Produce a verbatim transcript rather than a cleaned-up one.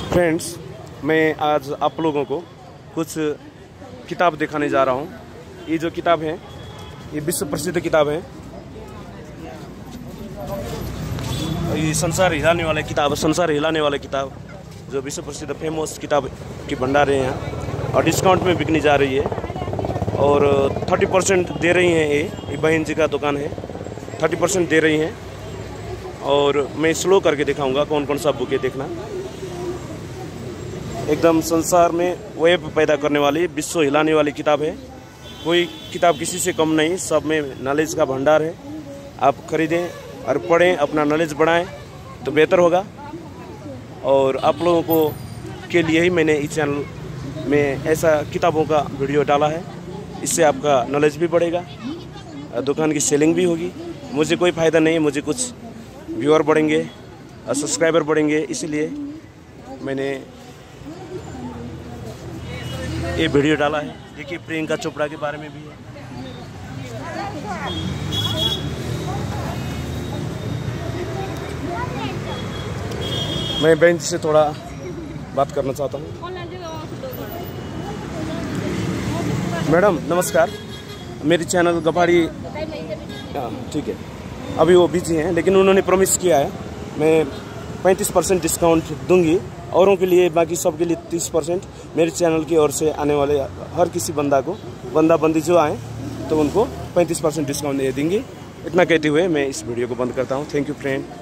Friends, मैं आज आप लोगों को कुछ किताब दिखाने जा रहा हूँ। ये जो किताब है ये विश्व प्रसिद्ध किताब है। ये संसार हिलाने वाले किताब संसार हिलाने वाले किताब जो विश्व प्रसिद्ध फेमस किताब की भंडार है यहाँ, और डिस्काउंट में बिकने जा रही है और थर्टी परसेंट दे रही हैं। ये ये बहन जी का दुकान है, थर्टी परसेंट दे रही हैं। और मैं स्लो करके दिखाऊंगा कौन कौन सा बुक है, देखना। एकदम संसार में वेब पैदा करने वाली, विश्व हिलाने वाली किताब है। कोई किताब किसी से कम नहीं, सब में नॉलेज का भंडार है। आप खरीदें और पढ़ें, अपना नॉलेज बढ़ाएं तो बेहतर होगा। और आप लोगों को के लिए ही मैंने इस चैनल में ऐसा किताबों का वीडियो डाला है। इससे आपका नॉलेज भी बढ़ेगा, दुकान की सेलिंग भी होगी। मुझे कोई फ़ायदा नहीं, मुझे कुछ व्यूअर बढ़ेंगे और सब्सक्राइबर बढ़ेंगे, इसीलिए मैंने ये वीडियो डाला है। देखिए, प्रियंका चोपड़ा के बारे में भी है। मैं बेंच से थोड़ा बात करना चाहता हूँ। मैडम नमस्कार, मेरी चैनल गफाड़ी, ठीक है, अभी वो बिजी हैं, लेकिन उन्होंने प्रॉमिस किया है मैं पैंतीस परसेंट डिस्काउंट दूंगी औरों के लिए, बाकी सब के लिए तीस परसेंट। मेरे चैनल की ओर से आने वाले हर किसी बंदा को, बंदा बंदी जो आए तो उनको पैंतीस परसेंट डिस्काउंट दे देंगे। इतना कहते हुए मैं इस वीडियो को बंद करता हूँ। Thank you friend.